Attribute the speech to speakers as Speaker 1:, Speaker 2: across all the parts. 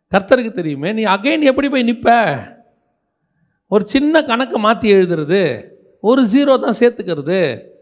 Speaker 1: கர்த்தருக்கு தெரியுமே. நீ அகைன் எப்படி போய் நிற்ப? ஒரு சின்ன கணக்கை மாற்றி எழுதுறது, ஒரு 0 தான் சேர்த்துக்கிறது.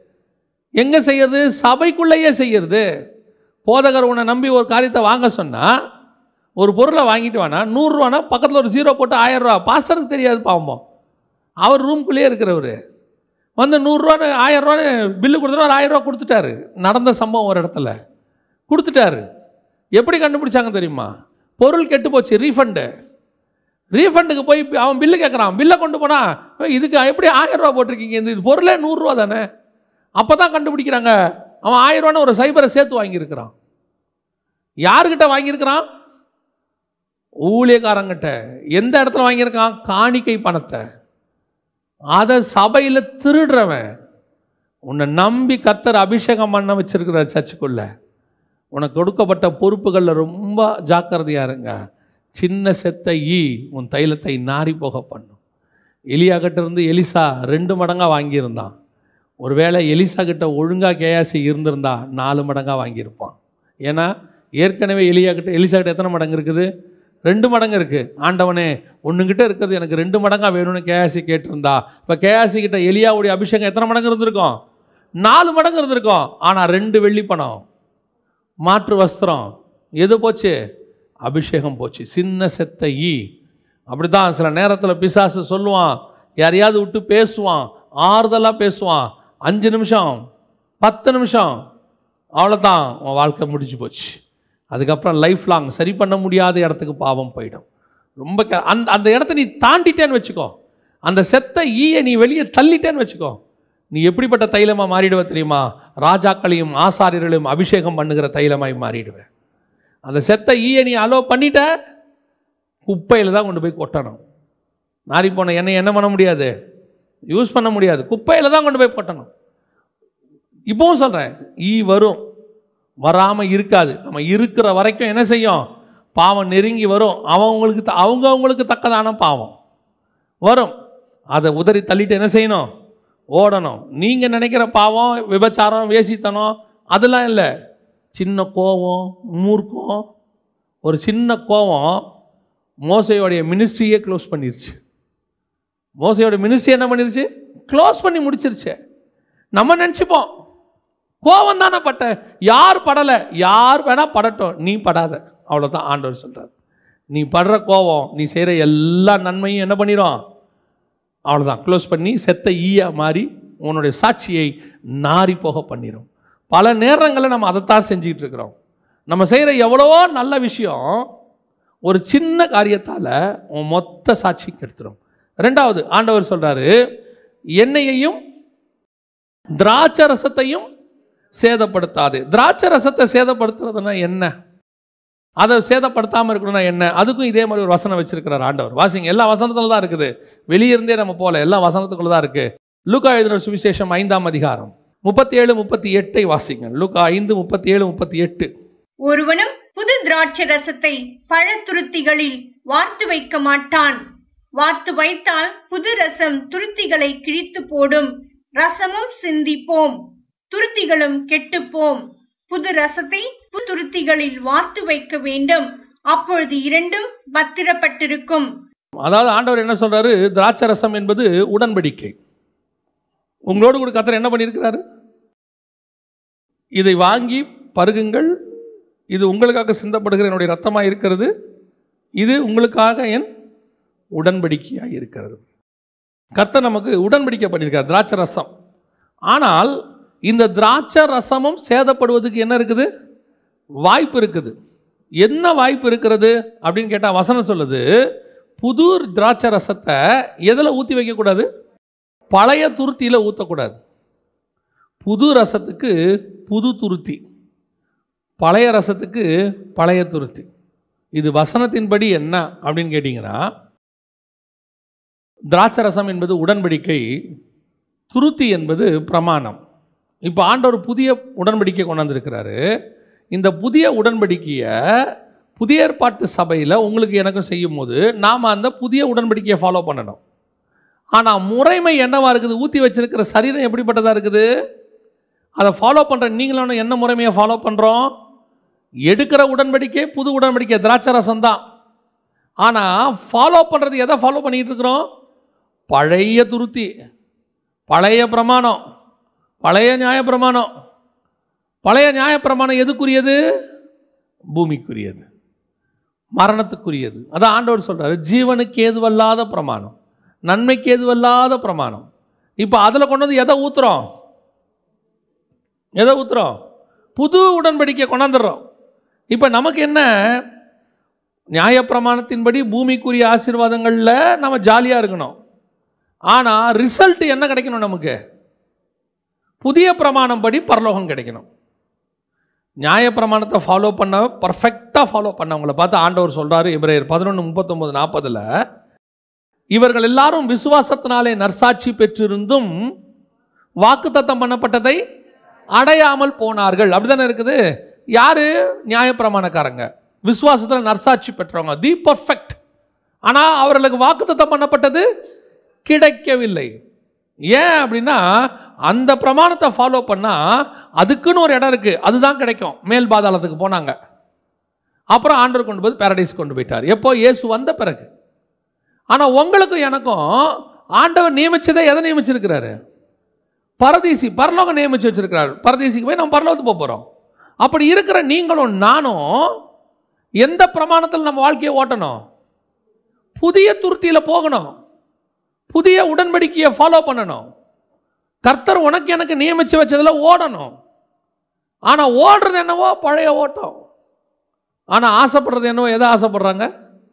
Speaker 1: எங்கே செய்யறது? சபைக்குள்ளேயே செய்யறது. போதகர் உன்னை நம்பி ஒரு காரியத்தை வாங்க சொன்னால், ஒரு பொருளை வாங்கிட்டு வானா 100 ரூபானா பக்கத்தில் ஒரு 0 போட்டு 1000 ரூபா. பாஸ்டருக்கு தெரியாது பாவம், அவர் ரூம்குள்ளேயே இருக்கிறவர். வந்து 100 ரூபான்னு 1000 ரூபான்னு பில்லு கொடுத்துட்டு 1000 ரூபா கொடுத்துட்டாரு. நடந்த சம்பவம் ஒரு இடத்துல கொடுத்துட்டாரு. எப்படி கண்டுபிடிச்சாங்க தெரியுமா? பொருள் கெட்டு போச்சு, ரீஃபண்டுக்கு போய் அவன் பில்லு கேட்குறான். பில்லை கொண்டு போனால், இதுக்கு எப்படி 1000 ரூபா போட்டிருக்கீங்க, இது பொருளே 100 ரூபா தானே. அப்போ தான் கண்டுபிடிக்கிறாங்க, அவன் 1000 ரூபான்னு ஒரு சைபரை சேர்த்து வாங்கியிருக்கிறான். யாருக்கிட்ட வாங்கியிருக்கிறான்? ஊழியக்காரங்கிட்ட. எந்த இடத்துல வாங்கியிருக்கான்? காணிக்கை பணத்தை. அதை சபையில் திருடுறவன். உன்னை நம்பி கர்த்தர் அபிஷேகம் பண்ண வச்சிருக்கிற சர்ச்சுக்குள்ள உனக்கு கொடுக்கப்பட்ட பொறுப்புகளில் ரொம்ப ஜாக்கிரதையாக இருங்க. சின்ன செத்த ஈ உன் தைலத்தை நாரி போக பண்ணும். எலியா கிட்ட இருந்து எலிசா 2 மடங்காக வாங்கியிருந்தான். ஒருவேளை எலிசா கிட்ட ஒழுங்காக கேயாசி இருந்திருந்தா 4 மடங்காக வாங்கியிருப்பான். ஏன்னா ஏற்கனவே எலிசா கிட்ட எத்தனை மடங்கு இருக்குது? 2 மடங்கு இருக்குது. ஆண்டவனே ஒன்றுங்கிட்ட இருக்கிறது எனக்கு 2 மடங்காக வேணும்னு கேயாசி கேட்டிருந்தா, இப்போ கேயாசி கிட்ட எலியாவுடைய அபிஷேகம் எத்தனை மடங்கு இருந்திருக்கும்? 4 மடங்கு இருந்திருக்கும். ஆனால் 2 வெள்ளி பணம், மாற்று வஸ்திரம், எது போச்சு? அபிஷேகம் போச்சு. சின்ன செத்த ஈ. அப்படி தான் சில நேரத்தில் பிசாசு சொல்லுவான், யாரையாவது விட்டு பேசுவான், ஆறுதலாக பேசுவான். 5 நிமிஷம் 10 நிமிஷம், அவ்வளோதான், உன் வாழ்க்கை முடிஞ்சு போச்சு. அதுக்கப்புறம் லைஃப் லாங் சரி பண்ண முடியாத இடத்துக்கு பாவம் போயிடும். ரொம்ப அந்த இடத்த நீ தாண்டிட்டேன்னு வச்சுக்கோ, அந்த செத்த ஈயை நீ வெளியே தள்ளிட்டேன்னு வச்சுக்கோ, நீ எப்படிப்பட்ட தைலமாக மாறிடுவ தெரியுமா? ராஜாக்களையும் ஆசாரியர்களையும் அபிஷேகம் பண்ணுகிற தைலமாய் மாறிடுவேன். அந்த செத்த ஈயை நீ அலோ பண்ணிட்ட, குப்பையில் தான் கொண்டு போய் கொட்டணும். நாரி போன எண்ணெய் என்ன பண்ண முடியாது, யூஸ் பண்ண முடியாது, குப்பையில் தான் கொண்டு போய் கொட்டணும். இப்போவும் சொல்கிறேன், ஈ வரும், வராமல் இருக்காது. நம்ம இருக்கிற வரைக்கும் என்ன செய்யும்? பாவம் நெருங்கி வரும். அவங்களுக்கு தக்கதான பாவம் வரும். அதை உதறி தள்ளிட்டு என்ன செய்யணும்? ஓடணும். நீங்கள் நினைக்கிற பாவம், விபச்சாரம், வேசித்தனம் அதெல்லாம் இல்லை. சின்ன கோபம், மூர்க்கம், ஒரு சின்ன கோபம் மோசையோடைய மினிஸ்ட்ரியே க்ளோஸ் பண்ணிருச்சு. மோசையோட மினிஸ்ட்ரி என்ன பண்ணிருச்சு? க்ளோஸ் பண்ணி முடிச்சிருச்சு. நம்ம நினச்சிப்போம் கோபம் தானே பட்ட, யார் படலை, யார் வேணால் படட்டும், நீ படாத, அவ்வளோதான் ஆண்டவர் சொல்கிறார். நீ படுற கோபம் நீ செய்கிற எல்லா நன்மையும் என்ன பண்ணிடும்? அவ்வளோதான், க்ளோஸ் பண்ணி செத்த ஈயா மாறி உன்னுடைய சாட்சியை நாரி போக பண்ணிடும். பல நேரங்களில் நம்ம அதைத்தான் செஞ்சுக்கிட்டு இருக்கிறோம். நம்ம செய்கிற எவ்வளவோ நல்ல விஷயம் ஒரு சின்ன காரியத்தால் உன் மொத்த சாட்சி கெடுத்துடும். 2வது ஆண்டவர் சொல்கிறாரு, எண்ணெயையும் திராட்சை ரசத்தையும் சேதப்படுத்தாது. திராட்சை ரசத்தை சேதப்படுத்துறதுனா என்ன? அதை சேதப்படுத்தாமல் இருக்கணும்னா என்ன? அதுக்கும் இதே மாதிரி ஒரு வசனம் வச்சிருக்கிறார் ஆண்டவர். வாசிங்க, எல்லா வசனத்தில் தான் இருக்குது, வெளியிருந்தே நம்ம போல எல்லா வசனத்துக்குள்ள தான் இருக்குது. லூக்கா எழுதின சுவிசேஷம் 5ஆம் அதிகாரம் 37-38 வாசிங்க. லூக்கா 5:37-38.
Speaker 2: ஒருவனும் புது திராட்சை ரசத்தை பழத்துருத்திகளில் வார்த்து வைக்க மாட்டான். வார்த்து வைத்தால் புது ரசம் துருத்திகளை கிழித்து போடும். ரசமும் சிந்திப்போம், துருத்திகளும் கெட்டுப்போம். புது ரசத்தை புது துருத்திகளில் வார்த்து வைக்க வேண்டும், அப்பொழுது 2ம் பத்திரப்பட்டிருக்கும்.
Speaker 1: அதாவது ஆண்டவர் என்ன சொல்றாரு? திராட்சை ரசம் என்பது உடன்படிக்கை. உங்களோடு கூட கர்த்தர் என்ன பண்ணியிருக்கிறாரு? இதை வாங்கி பருகுங்கள், இது உங்களுக்காக சிந்தப்படுகிற என்னுடைய ரத்தமாக இருக்கிறது, இது உங்களுக்காக என் உடன்படிக்கையாக இருக்கிறது. கர்த்தர் நமக்கு உடன்படிக்கை பண்ணியிருக்கார், திராட்சை ரசம். ஆனால் இந்த திராட்சை ரசமும் சேதப்படுவதுக்கு என்ன இருக்குது? வாய்ப்பு இருக்குது. என்ன வாய்ப்பு இருக்கிறது அப்படின்னு கேட்டால் வசனம் சொல்லுது, புது திராட்சை ரசத்தை எதில் ஊற்றி வைக்கக்கூடாது? பழைய துருத்தியில் ஊற்றக்கூடாது. புது ரசத்துக்கு புது துருத்தி, பழைய ரசத்துக்கு பழைய துருத்தி. இது வசனத்தின்படி என்ன அப்படின்னு கேட்டிங்கன்னா, திராட்சை ரசம் என்பது உடன்படிக்கை, துருத்தி என்பது பிரமாணம். இப்போ ஆண்டவர் புதிய உடன்படிக்கை கொண்டாந்துருக்கிறாரு. இந்த புதிய உடன்படிக்கையை புதிய ஏற்பாட்டு சபையில் உங்களுக்கு எனக்கும் செய்யும் போது நாம் அந்த புதிய உடன்படிக்கையை ஃபாலோ பண்ணணும். ஆனால் முறைமை என்னவா இருக்குது? ஊற்றி வச்சிருக்கிற சரீரம் எப்படிப்பட்டதாக இருக்குது? அதை ஃபாலோ பண்ணுற நீங்களும் என்ன முறைமையை ஃபாலோ பண்ணுறோம்? எடுக்கிற உடன்படிக்கை புது உடன்படிக்கை திராட்சை ரசம் தான். ஆனால் ஃபாலோ பண்ணுறது எதை ஃபாலோ பண்ணிகிட்டு இருக்கிறோம்? பழைய துருத்தி, பழைய பிரமாணம், பழைய நியாயப்பிரமாணம். பழைய நியாயப்பிரமாணம் எதுக்குரியது? பூமிக்குரியது, மரணத்துக்குரியது. அதான் ஆண்டவர் சொல்கிறார், ஜீவனுக்கு ஏதுவல்லாத பிரமாணம், நன்மைக்கு ஏதுவல்லாத பிரமாணம். இப்போ அதில் கொண்டு வந்து எதை ஊற்றுறோம்? புது உடன்படிக்கை கொண்டாந்துடுறோம். இப்போ நமக்கு என்ன? நியாயப்பிரமாணத்தின்படி பூமிக்குரிய ஆசீர்வாதங்களில் நம்ம ஜாலியாக இருக்கணும். ஆனால் ரிசல்ட் என்ன கிடைக்கணும்? நமக்கு புதிய பிரமாணம் படி பரலோகம் கிடைக்கணும். நியாயப்பிரமாணத்தை ஃபாலோ பண்ண, பர்ஃபெக்டாக ஃபாலோ பண்ணவங்களை பார்த்து ஆண்டவர் சொல்கிறாரு, எபிரேயர் 11:39-40, இவர்கள் எல்லாரும் விசுவாசத்தினாலே நற்சாட்சி பெற்றிருந்தும் வாக்குத்தத்தம் பண்ணப்பட்டதை அடையாமல் போனார்கள். அப்படிதானே இருக்குது. யாரு? நியாயப்பிரமாணக்காரங்க, விசுவாசத்தில் நற்சாட்சி பெற்றவங்க, தி பர்ஃபெக்ட். ஆனால் அவர்களுக்கு வாக்குத்தத்தம் பண்ணப்பட்டது கிடைக்கவில்லை. ஏன் அப்படின்னா, அந்த பிரமாணத்தை ஃபாலோ பண்ணால் அதுக்குன்னு ஒரு இடம் இருக்குது, அதுதான் கிடைக்கும். மேல் பாதாளத்துக்கு போனாங்க. அப்புறம் ஆண்டவர் கொண்டு போய் பாரடைஸ் கொண்டு போயிட்டார். எப்போ? இயேசு வந்த பிறகு. ஆனால் உங்களுக்கும் எனக்கும் ஆண்டவர் நியமிச்சதை எதை நியமிச்சிருக்கிறாரு? பரதீசி, பரலோகம் நியமிச்சு வச்சிருக்கிறார். பரதீசிக்கு போய் நம்ம பரலோகத்துக்கு போக போகிறோம். அப்படி இருக்கிற நீங்களும் நானும் எந்த பிரமாணத்தில் நம்ம வாழ்க்கையை ஓட்டணும்? புதிய துருத்தியில் போகணும், புதிய உடன்படிக்கையை ஃபாலோ பண்ணணும். கர்த்தர் உனக்கு எனக்கு நியமித்து வச்சதில் ஓடணும். ஆனால் ஓடுறது என்னவோ பழைய ஓட்டம். ஆனால் ஆசைப்படுறது என்னவோ எதை ஆசைப்படுறாங்க?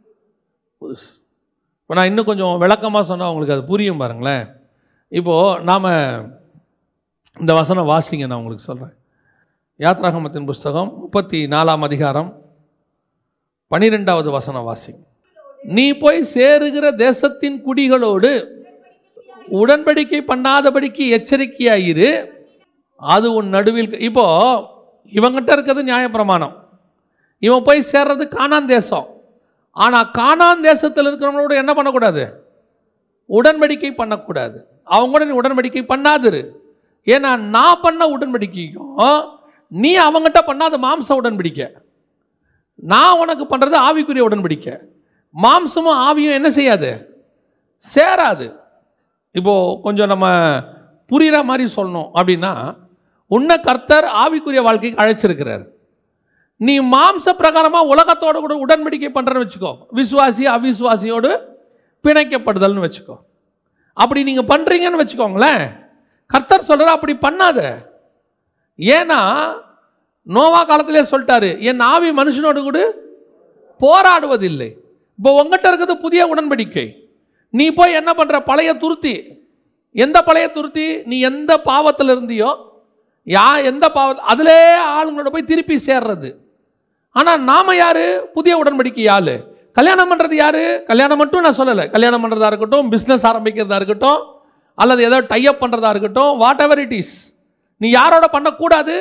Speaker 1: இப்போ நான் இன்னும் கொஞ்சம் விளக்கமாக சொன்னால் உங்களுக்கு அது புரியும் பாருங்களேன். இப்போது நாம் இந்த வசனம் வாசிங்க, நான் உங்களுக்கு சொல்கிறேன். யாத்ராகமத்தின் புஸ்தகம் 34ஆம் அதிகாரம் 12வது வசனம் வாசிங்க. நீ போய் சேருகிற தேசத்தின் குடிகளோடு உடன்படிக்கை பண்ணாதபடிக்கு எச்சரிக்கையாயிரு, அது உன் நடுவில். இப்போ இவங்கிட்ட இருக்கிறது நியாயப்பிரமாணம், இவன் போய் சேர்றது கானான் தேசம். ஆனால் கானான் தேசத்தில் இருக்கிறவங்களோட என்ன பண்ணக்கூடாது? உடன்படிக்கை பண்ணக்கூடாது. அவங்களோட நீ உடன்படிக்கை பண்ணாதிரு. ஏன்னா நான் பண்ண உடன்படிக்கைக்கும் நீ அவங்ககிட்ட பண்ணாத மாம்ச உடன்படிக்கை. நான் உனக்கு பண்ணுறது ஆவிக்குரிய உடன்படிக்கை. மாம்சமும் ஆவியும் என்ன செய்யாது? சேராது. இப்போது கொஞ்சம் நம்ம புரிகிற மாதிரி சொல்லணும் அப்படின்னா, உன்னை கர்த்தர் ஆவிக்குரிய வாழ்க்கைக்கு அழைச்சிருக்கிறார். நீ மாம்ச பிரகாரமாக உலகத்தோடு கூட உடன்படிக்கை பண்ணுறன்னு வச்சுக்கோ, விசுவாசி அவிசுவாசியோடு பிணைக்கப்படுதல்னு வச்சுக்கோ. அப்படி நீங்கள் பண்ணுறீங்கன்னு வச்சுக்கோங்களேன், கர்த்தர் சொல்கிறார் அப்படி பண்ணாத. ஏன்னா நோவா காலத்திலே சொல்லிட்டாரு, என் ஆவி மனுஷனோடு கூட போராடுவதில்லை. இப்போ உங்கள்கிட்ட இருக்கிறது புதிய உடன்படிக்கை. நீ போய் என்ன பண்ணுற? பழைய துருத்தி. எந்த பழைய துருத்தி? நீ எந்த பாவத்தில் இருந்தியோ, எந்த பாவத்தில் அதிலே ஆளுங்களோட போய் திருப்பி சேர்றது. ஆனால் நாம் யார்? புதிய உடன்படிக்கை ஆள். கல்யாணம் பண்ணுறது யார்? கல்யாணம் மட்டும் நான் சொல்லலை, கல்யாணம் பண்ணுறதா இருக்கட்டும், பிஸ்னஸ் ஆரம்பிக்கிறதா இருக்கட்டும், அல்லது ஏதோ டைப் பண்ணுறதா இருக்கட்டும், வாட் எவர் இட் இஸ், நீ யாரோட பண்ணக்கூடாது?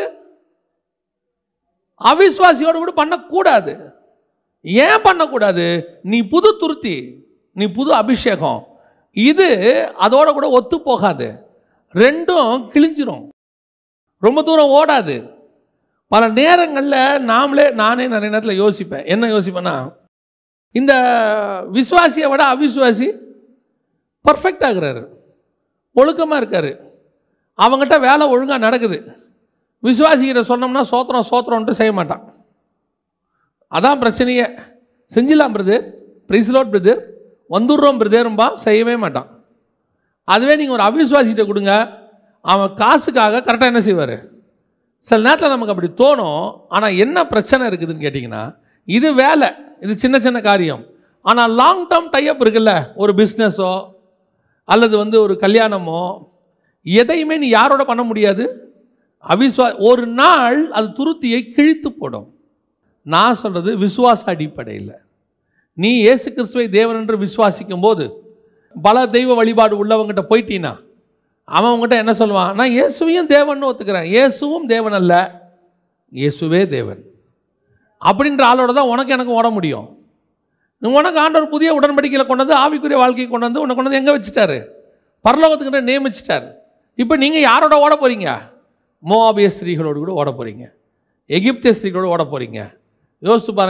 Speaker 1: அவிசுவாசியோடு கூட பண்ணக்கூடாது. ஏன் பண்ணக்கூடாது? நீ புது துருத்தி, நீ புது அபிஷேகம், இது அதோட கூட ஒத்து போகாது. ரெண்டும் கிழிஞ்சிரும், ரொம்ப தூரம் ஓடாது. பல நேரங்களில் நானே நிறைய நேரத்தில் யோசிப்பேன். என்ன யோசிப்பேன்னா, இந்த விசுவாசியை விட அவிசுவாசி பர்ஃபெக்ட் ஆகிறாரு, ஒழுக்கமாக இருக்கார், அவங்ககிட்ட வேலை ஒழுங்காக நடக்குது. விசுவாசிக்கிட்ட சொன்னோம்னா சோத்திரம் சோத்திரம்ன்ட்டு செய்ய மாட்டான். அதான் பிரச்சனையே. செஞ்சிடலாம் பிரதர், பிரைஸ்லோட் பிரதர், வந்துடுறோம் பிரதேரும்பா, செய்யவே மாட்டான். அதுவே நீங்கள் ஒரு அவிசுவாசிகிட்ட கொடுங்க, அவன் காசுக்காக கரெக்டாக என்ன செய்வார்? சில நேரத்தில் நமக்கு அப்படி தோணும். ஆனால் என்ன பிரச்சனை இருக்குதுன்னு கேட்டிங்கன்னா, இது வேலை, இது சின்ன சின்ன காரியம். ஆனால் லாங் டேர்ம் டைப் இருக்குல்ல, ஒரு பிஸ்னஸோ அல்லது ஒரு கல்யாணமோ, எதையுமே நீ யாரோட பண்ண முடியாது? ஒரு நாள் அது துருத்தியை கிழித்து போடும். நான் சொல்கிறது விசுவாச அடிப்படையில். நீ இயேசு கிறிஸ்துவை தேவன் என்று விசுவாசிக்கும் போது, பல தெய்வ வழிபாடு உள்ளவங்கிட்ட போயிட்டீன்னா அவன் உங்ககிட்ட என்ன சொல்லுவான்? நான் இயேசுவையும் தேவன் ஒத்துக்கிறேன், இயேசுவும் தேவன் அல்ல, இயேசுவே தேவன் அப்படின்ற ஆளோட தான் உனக்கு எனக்கு ஓட முடியும். உனக்கு ஆண்டவர் புதிய உடன்படிக்கையில் கொண்டு வந்து ஆவிக்குரிய வாழ்க்கையை கொண்டு வந்து உன்னை கொண்டு வந்து எங்கே வச்சுட்டாரு? பரலோகத்துக்கிட்ட நியமிச்சிட்டார். இப்போ நீங்கள் யாரோட ஓட போகிறீங்க? மோவாபிய ஸ்திரீகளோடு கூட ஓட போகிறீங்க, எகிப்திய ஸ்திரீகளோடு ஓட போகிறீங்க. யோசித்து பாருங்கள்,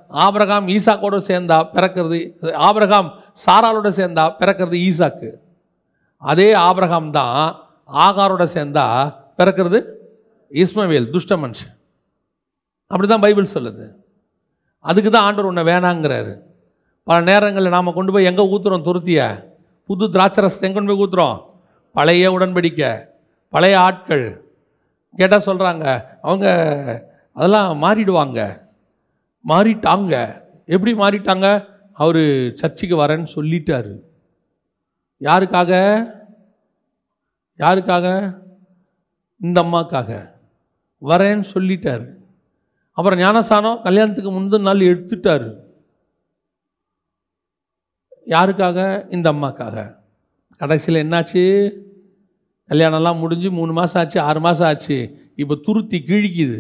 Speaker 1: ஆபிரகாம் ஈசாக்கோடு சேர்ந்தா பிறக்கிறது, ஆபிரகாம் சாராளோட சேர்ந்தா பிறக்கிறது ஈசாக்கு. அதே ஆபிரகாம் தான் ஆகாரோட சேர்ந்தா பிறக்கிறது இஸ்மவேல், துஷ்ட மனுஷன். அப்படி தான் பைபிள் சொல்லுது. அதுக்கு தான் ஆண்டவர் உன்னை வேணாங்கிறாரு. பல நேரங்களில் நாம் கொண்டு போய் எங்கே ஊற்றுறோம் துருத்திய? புது திராட்சரசத்தை எங்கே கொண்டு போய் ஊற்றுறோம்? பழைய உடன்படிக்கை, பழைய ஆட்கள். கேட்டால் சொல்கிறாங்க அவங்க அதெல்லாம் மாறிடுவாங்க. மாறிட்டாங்க. எப்படி மாறிட்டாங்க? அவர் சர்ச்சுக்கு வரேன்னு சொல்லிட்டாரு. யாருக்காக? யாருக்காக? இந்த அம்மாக்காக வரேன்னு சொல்லிட்டாரு. அப்புறம் ஞானஸ்நானம் கல்யாணத்துக்கு முந்தின நாள் எடுத்துட்டாரு. யாருக்காக? இந்த அம்மாக்காக. கடைசியில் என்னாச்சு? கல்யாணம்லாம் முடிஞ்சு 3 மாதம் ஆச்சு, 6 மாதம் ஆச்சு. இப்போ துருத்தி கிழிக்குது.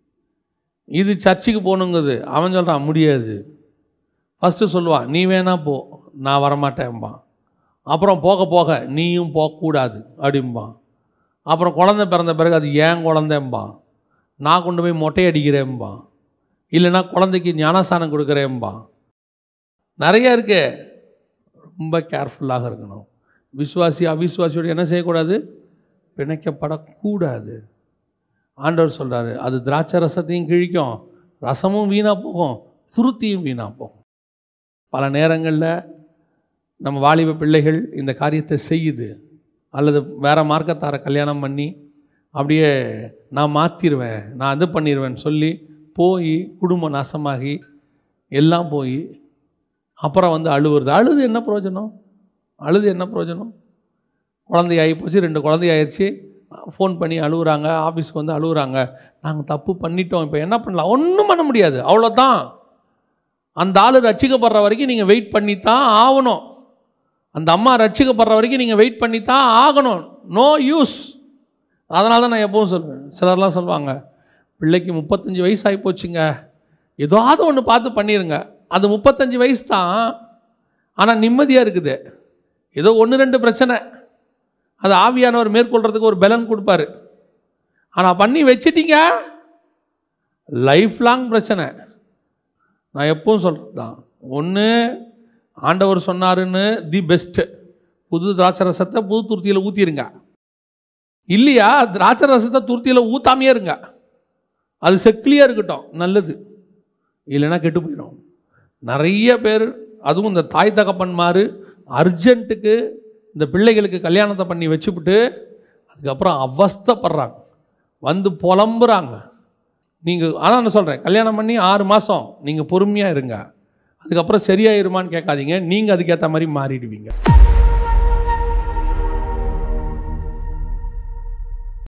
Speaker 1: இது சர்ச்சுக்கு போகணுங்குது. அவன் சொல்கிறான் முடியாது. ஃபஸ்ட்டு சொல்லுவான் நீ வேணா போ, நான் வரமாட்டேன்பான். அப்புறம் போக போக நீயும் போகக்கூடாது அப்படிம்பான். அப்புறம் குழந்தை பிறந்த பிறகு அது ஏன் குழந்தைம்பான். நான் கொண்டு போய் மொட்டை அடிக்கிறேன்பான். இல்லைன்னா குழந்தைக்கு ஞானஸ்நானம் கொடுக்குறேன்பான். நிறைய இருக்கு. ரொம்ப கேர்ஃபுல்லாக இருக்கணும். விசுவாசி அவிசுவாசியோடு என்ன செய்யக்கூடாது? பிணைக்கப்படக்கூடாது. ஆண்டவர் சொல்கிறாரு அது திராட்சை ரசத்தையும் கிழிக்கும், ரசமும் வீணாக போகும், துருத்தியும் வீணாக போகும். பல நேரங்களில் நம்ம வாலிப பிள்ளைகள் இந்த காரியத்தை செய்யுது. அல்லது வேறு மார்க்கத்தாரை கல்யாணம் பண்ணி அப்படியே நான் மாற்றிடுவேன், நான் இது பண்ணிடுவேன்னு சொல்லி போய் குடும்பம் நாசமாகி எல்லாம் போய் அப்புறம் வந்து அழுவுறது. அழுது என்ன பிரயோஜனம்? அழுது என்ன பிரயோஜனம்? குழந்தையாகி போச்சு, 2 குழந்தையாயிருச்சு, ஃபோன் பண்ணி அழுகுறாங்க, ஆஃபீஸ்க்கு வந்து அழுகுறாங்க. நாங்கள் தப்பு பண்ணிட்டோம், இப்போ என்ன பண்ணலாம்? ஒன்றும் பண்ண முடியாது, அவ்வளோதான். அந்த ஆள் ரட்சிக்கப்படுற வரைக்கும் நீங்கள் வெயிட் பண்ணித்தான் ஆகணும். அந்த அம்மா ரட்சிக்கப்படுற வரைக்கும் நீங்கள் வெயிட் பண்ணித்தான் ஆகணும். No use. அதனால தான் நான் எப்பவும் சொல்லுவேன். சிலர்லாம் சொல்லுவாங்க பிள்ளைக்கு 35 வயசு ஆகி போச்சுங்க, ஏதாவது ஒன்று பார்த்து பண்ணிடுங்க. அது 35 வயசு தான், ஆனால் நிம்மதியாக இருக்குது. ஏதோ 1-2 பிரச்சனை, அது ஆவியானவர் மேற்கொள்கிறதுக்கு ஒரு பலன் கொடுப்பாரு. ஆனால் பண்ணி வச்சிட்டீங்க, லைஃப் லாங் பிரச்சனை. நான் எப்பவும் சொல்கிறது தான், ஒன்று ஆண்டவர் சொன்னாருன்னு தி பெஸ்ட்டு, புது திராட்சை ரசத்தை புது துருத்தியில் ஊற்றிடுங்க. இல்லையா திராட்சை ரசத்தை துருத்தியில் ஊற்றாமையே இருங்க, அது செக்கிலியாக இருக்கட்டும், நல்லது. இல்லைன்னா கெட்டு போயிடும். நிறைய பேர், அதுவும் இந்த தாய் தகப்பன்மார் அர்ஜென்ட்டுக்கு இந்த பிள்ளைகளுக்கு கல்யாணத்தை பண்ணி வச்சுவிட்டு அதுக்கப்புறம் அவஸ்தைப்படுறாங்க, வந்து புலம்புறாங்க. நீங்கள் ஆனால் நான் சொல்கிறேன், கல்யாணம் பண்ணி 6 மாதம் நீங்கள் பொறுமையாக இருங்க, அதுக்கப்புறம் சரியாயிருமான்னு கேட்காதீங்க. நீங்கள் அதுக்கேற்ற மாதிரி மாறிடுவீங்க.